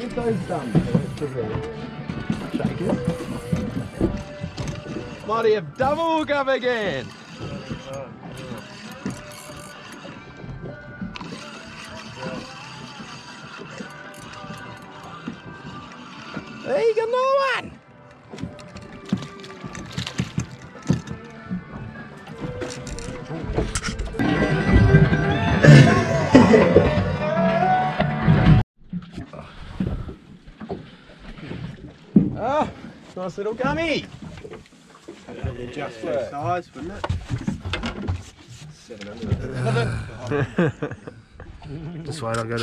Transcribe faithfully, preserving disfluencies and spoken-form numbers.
Give those done to the shakers. Mighty have double come again. There you go, another one. Ah, nice little gummy. Just for size, wouldn't it? seven hundred. This way I don't go.